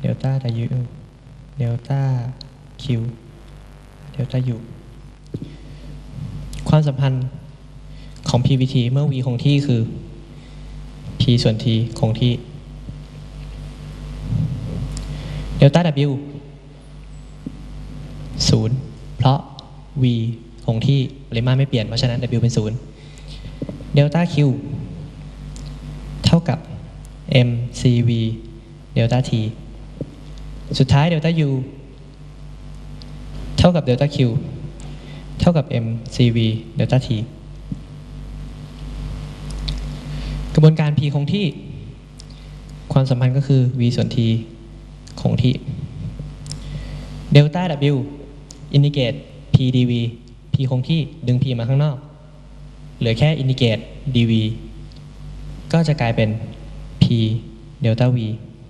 ลต้า W เดลต้า Q เดลต้า U ความสัมพันธ์ของ PVT เมื่อ V คงที่คือ P ส่วน T คงที่เดลต้า W 0เพราะ V คงที่ปริมาตรไม่เปลี่ยนเพราะฉะนั้น W เป็น0เดลต้า Q เท่ากับ mCV เดลต้า T สุดท้ายเดลต้า U เท่ากับเดลต้า Q เท่ากับ mCV เดลต้า T กระบวนการ P คงที่ความสัมพันธ์ก็คือ V ส่วน T คงที่เดลต้า W อินดิเกต P dV P คงที่ดึง P มาข้างนอกเหลือแค่อินดิเกต dV ก็จะกลายเป็น P เดลต้า V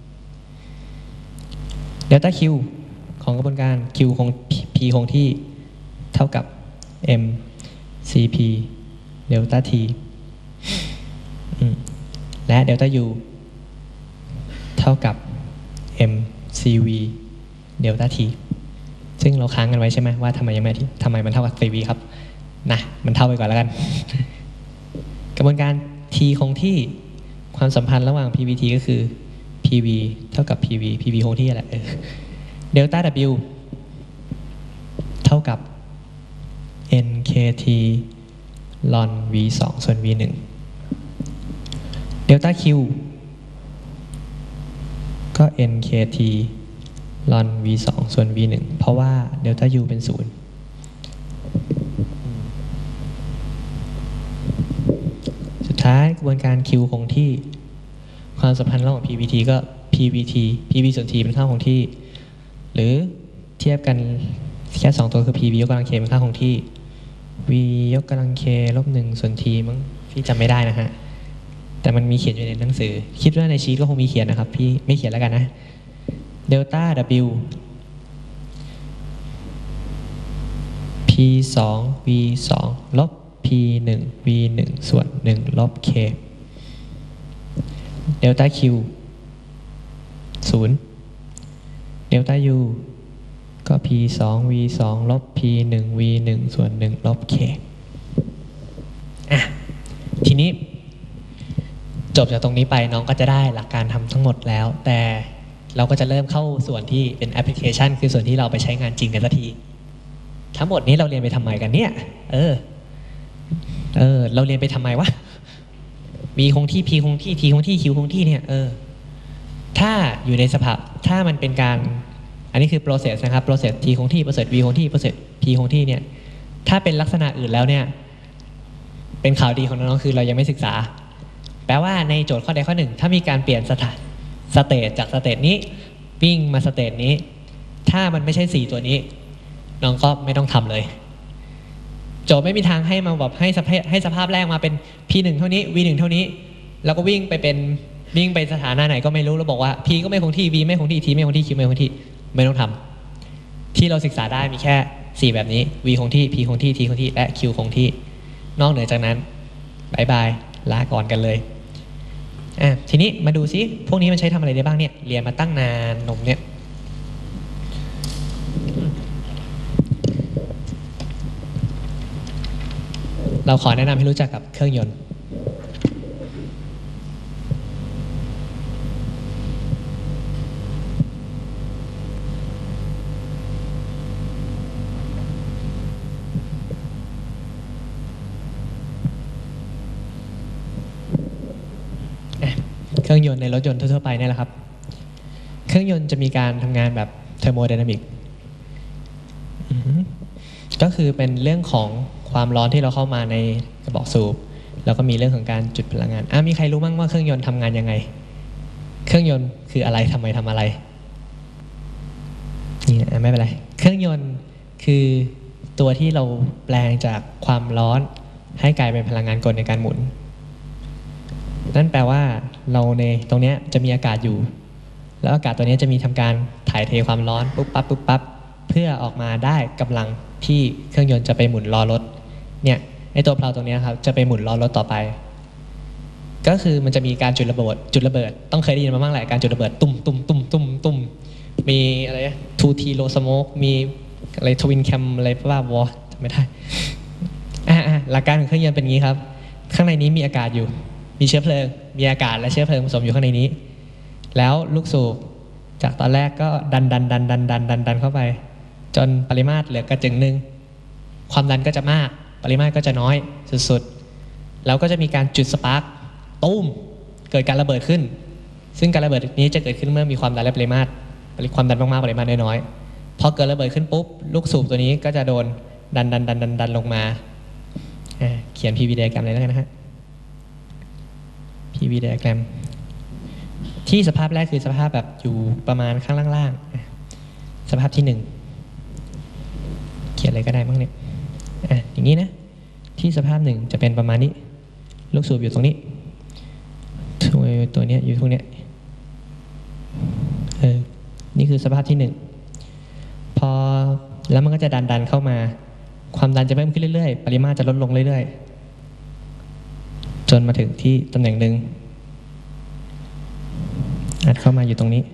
เดลต้า Q ของกระบวนการ Q คง P คงที่เท่ากับ M CP เดลต้า T และเดลต้า U เท่ากับ M CV เดลต้า T ซึ่งเราค้างกันไว้ใช่ไหมว่าทำไมยังไม่ทำไมมันเท่ากับ CV ครับนะมันเท่าไปก่อนแล้วกัน กระบวนการ T คงที่ความสัมพันธ์ระหว่าง PVT ก็คือ PV เท่ากับ PV PV คงที่แหละเดลต้า W เท่ากับ NKT ln V2 ส่วน V1 เดลต้า Q ก็ NKT ln V2 ส่วน V1 เพราะว่าเดลต้า U เป็น0สุดท้ายกระบวนการ Q คงที่ความสัมพันธ์ระหว่าง PVT ก็ PVT PV ส่วน T เป็นค่าคงที่หรือเทียบกันแค่2ตัวคือ PV ยกกำลัง K เป็นค่าคงที่ V ยกกำลัง K ลบ1ส่วน T มั้งพี่จำไม่ได้นะฮะแต่มันมีเขียนอยู่ในหนังสือคิดว่าในชีทก็คงมีเขียนนะครับพี่ไม่เขียนแล้วกันนะเดลต้า W P2 V2 ลบ P1 V1 ส่วน1ลบ K เดลต้า Q 0เดลต้า U ก็ P2 V2 ลบ P1 V1 ส่วน1ลบ K ทีนี้จบจากตรงนี้ไปน้องก็จะได้หลักการทำทั้งหมดแล้วแต่เราก็จะเริ่มเข้าส่วนที่เป็นแอปพลิเคชันคือส่วนที่เราไปใช้งานจริงกันสักทีทั้งหมดนี้เราเรียนไปทำไมกันเนี่ยเราเรียนไปทำไมวะ V คงที่ P คงที่ T คงที่ Q คงที่เนี่ยถ้าอยู่ในสภาพถ้ามันเป็นการอันนี้คือ process นะครับ process T คงที่ process V คงที่ process P คงที่เนี่ยถ้าเป็นลักษณะอื่นแล้วเนี่ยเป็นข่าวดีของน้องๆคือเรายังไม่ศึกษาแปลว่าในโจทย์ข้อใดข้อหนึ่งถ้ามีการเปลี่ยนสเตทจากสเตทนี้วิ่งมาสเตทนี้ถ้ามันไม่ใช่4ตัวนี้น้องก็ไม่ต้องทำเลยโจทย์ไม่มีทางให้มาแบบให้สภาพแรกมาเป็น P1 เท่านี้ V1 เท่านี้แล้วก็วิ่งไปสถานะไหนก็ไม่รู้แล้วบอกว่า P ก็ไม่คงที่ V ไม่คงที่ T ไม่คงที่ Q ไม่คงที่ไม่ต้องทำที่เราศึกษาได้มีแค่4แบบนี้ V คงที่ P คงที่ T คงที่และ Q คงที่นอกเหนือจากนั้นบายบายลาก่อนกันเลยทีนี้มาดูซิพวกนี้มันใช้ทำอะไรได้บ้างเนี่ยเรียนมาตั้งนานนมเนี่ยเราขอแนะนำให้รู้จักกับเครื่องยนต์เครื่องยนต์ในรถยนต์ทั่วๆไปนี่แหละครับเครื่องยนต์จะมีการทำงานแบบเทอร์โมไดนามิกก็คือเป็นเรื่องของความร้อนที่เราเข้ามาในกระบอกสูบแล้วก็มีเรื่องของการจุดพลังงานมีใครรู้บ้างว่าเครื่องยนต์ทำงานยังไงเครื่องยนต์คืออะไรทำไมทำอะไรนี่ไม่เป็นไรเครื่องยนต์คือตัวที่เราแปลงจากความร้อนให้กลายเป็นพลังงานกลในการหมุนนั่นแปลว่าเราในตรงนี้จะมีอากาศอยู่แล้วอากาศตัวนี้จะมีทำการถ่ายเทความร้อนปุ๊บปั๊บเพื่อออกมาได้กำลังที่เครื่องยนต์จะไปหมุนล้อรถเนี่ยไอตัวเพลาตรงนี้ครับจะไปหมุนล้อรถต่อไปก็คือมันจะมีการจุดระเบิดต้องเคยได้ยินมาบ้างแหละการจุดระเบิดตุ้มมีอะไร2T low smoke มีอะไรทวินแคมอะไรบ้าวอจำไม่ได้หลักการของเครื่องยนต์เป็นอย่างนี้ครับข้างในนี้มีอากาศอยู่มีเชื้อเพลิงมีอากาศและเชื้อเพลิงผสมอยู่ข้างในนี้แล้วลูกสูบจากตอนแรกก็ดันเข้าไปจนปริมาตรเหลือกระจึงหนึ่งความดันก็จะมากปริมาตรก็จะน้อยสุดๆแล้วก็จะมีการจุดสปาร์คตูมเกิดการระเบิดขึ้นซึ่งการระเบิดนี้จะเกิดขึ้นเมื่อมีความดันและปริมาตรความดันมากๆปริมาตรน้อยๆพอเกิดระเบิดขึ้นปุ๊บลูกสูบตัวนี้ก็จะโดนดันลงมาเขียน PV diagram เลยแล้วกันนะฮะ PV diagram ที่สภาพแรกคือสภาพแบบอยู่ประมาณข้างล่างๆสภาพที่1เขียนอะไรก็ได้บ้างเนี่ยอย่างนี้นะที่สภาพ1จะเป็นประมาณนี้ลูกสูบอยู่ตรงนี้ตัวนี้อยู่ตรงนี้นี่คือสภาพที่1พอแล้วมันก็จะดันเข้ามาความดันจะเพิ่มขึ้นเรื่อยๆปริมาตรจะลดลงเรื่อยๆจนมาถึงที่ตำแหน่งหนึ่งอัดเข้ามาอยู่ตรงนี้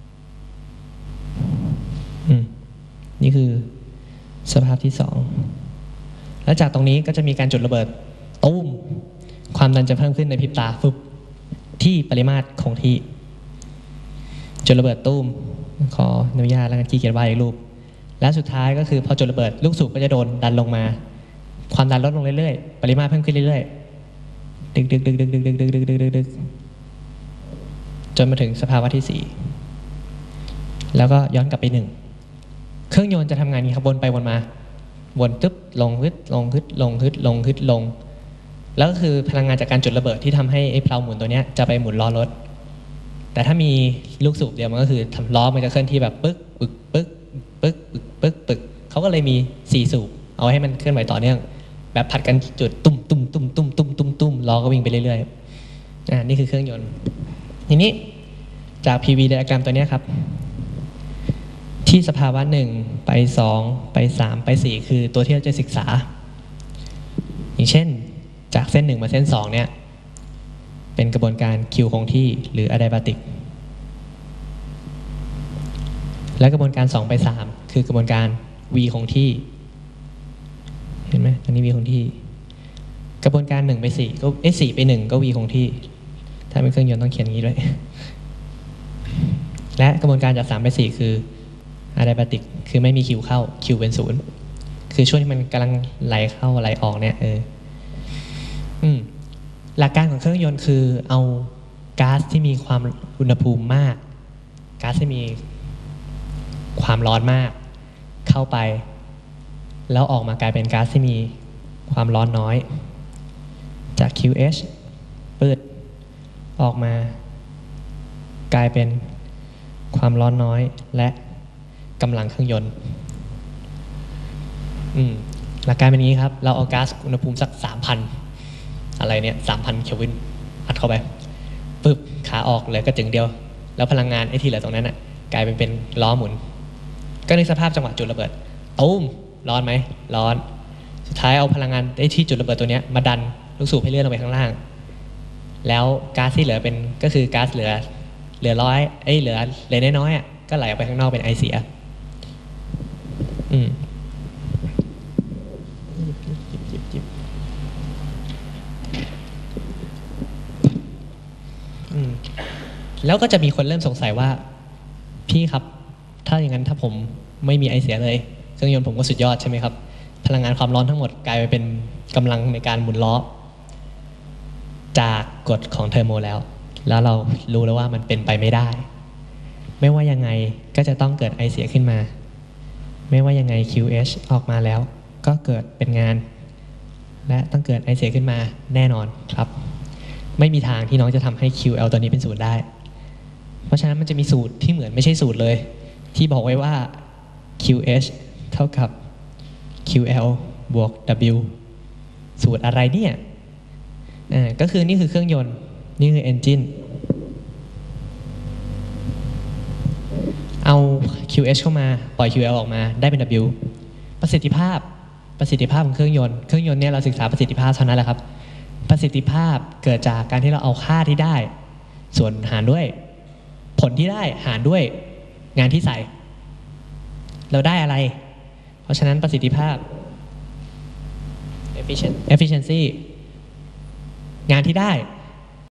นี่คือสภาพที่2แล้วจากตรงนี้ก็จะมีการจุดระเบิดตูมความดันจะเพิ่มขึ้นในพริบตาฟึบที่ปริมาตรคงที่จุดระเบิดตูมขออนุญาตแล้วกันขี้เกียจวาดอีกรูปและสุดท้ายก็คือพอจุดระเบิดลูกสูบก็จะโดนดันลงมาความดันลดลงเรื่อยๆปริมาตรเพิ่มขึ้นเรื่อยๆดึกจนมาถึงสภาวะที่4แล้วก็ย้อนกลับไป1เครื่องยนต์จะทำงานนี้ครับวนไปวนมาวนตึ๊บลงฮึดลงฮึดลงฮึดลงฮึดลงแล้วก็คือพลังงานจากการจุดระเบิดที่ทำให้ไอ้เพลาหมุนตัวนี้จะไปหมุนล้อรถแต่ถ้ามีลูกสูบเดียวมันก็คือทำล้อมันจะเคลื่อนที่แบบปึ๊กเขาก็เลยมี4สูบเอาให้มันเคลื่อนไหวต่อเนื่องแบบผัดกันจุดตุ้มล้อก็วิ่งไปเรื่อยๆนี่คือเครื่องยนต์ทีนี้จาก PV diagram ตัวนี้ครับที่สภาวะ1ไป2ไป3ไป4คือตัวที่เราจะศึกษาอย่างเช่นจากเส้น1มาเส้น2เนี่ยเป็นกระบวนการ Q คงที่หรือ adiabatic และกระบวนการ2ไป3คือกระบวนการ V คงที่เห็นไหมอันนี้ V คงที่กระบวนการ1ไป4ก็4ไป1ก็ V คงที่ถ้าเป็นเครื่องยนต์ต้องเขียนอย่างนี้ด้วยและกระบวนการจาก3ไป4คือ adiabatic คือไม่มี Q เข้า Q เป็น0คือช่วงที่มันกำลังไหลเข้าไหลออกเนี่ยหลักการของเครื่องยนต์คือเอาก๊าซที่มีความอุณหภูมิมากก๊าซที่มีความร้อนมากเข้าไปแล้วออกมากลายเป็นก๊าซที่มีความร้อนน้อยจาก QH ปืดออกมากลายเป็นความร้อนน้อยและกำลังเครื่องยนต์หลักการเป็นอย่างนี้ครับเราเอาก๊าซอุณหภูมิสัก 3,000 อะไรเนี่ย 3,000 เคลวินอัดเข้าไปปึ๊บขาออกเหลือกระจึงเดียวแล้วพลังงานไอ้ที่เหลือตรงนั้นน่ะกลายเป็นล้อหมุนก็ในสภาพจังหวะจุดระเบิดตูมร้อนไหมร้อนสุดท้ายเอาพลังงานไอ้ที่จุดระเบิดตัวนี้มาดันลูกสูบให้เลื่อนลงไปข้างล่างแล้วก๊าซที่เหลือเป็นก็คือก๊าซเหลือเหลือน้อยๆก็ไหลออกไปข้างนอกเป็นไอเสียแล้วก็จะมีคนเริ่มสงสัยว่าพี่ครับถ้าอย่างนั้นถ้าผมไม่มีไอเสียเลยเครื่องยนต์ผมก็สุดยอดใช่ไหมครับพลังงานความร้อนทั้งหมดกลายไปเป็นกำลังในการหมุนล้อจากกฎของเทอร์โมแล้วเรารู้แล้วว่ามันเป็นไปไม่ได้ไม่ว่ายังไงก็จะต้องเกิดไอเสียขึ้นมาไม่ว่ายังไง QH ออกมาแล้วก็เกิดเป็นงานและต้องเกิดไอเสียขึ้นมาแน่นอนครับไม่มีทางที่น้องจะทำให้ QL ตัวนี้เป็นศูนย์ได้เพราะฉะนั้นมันจะมีสูตรที่เหมือนไม่ใช่สูตรเลยที่บอกไว้ว่า QH เท่ากับ QL บวก W สูตรอะไรเนี่ยก็คือนี่คือเครื่องยนต์นี่คือ engine เอา QH เข้ามาปล่อย QL ออกมาได้เป็น W ประสิทธิภาพของเครื่องยนต์เนี่ยเราศึกษาประสิทธิภาพเท่านั้นแหละครับประสิทธิภาพเกิดจากการที่เราเอาค่าที่ได้ส่วนหารด้วยผลที่ได้หารด้วยงานที่ใส่เราได้อะไรเพราะฉะนั้นประสิทธิภาพ efficiency งานที่ได้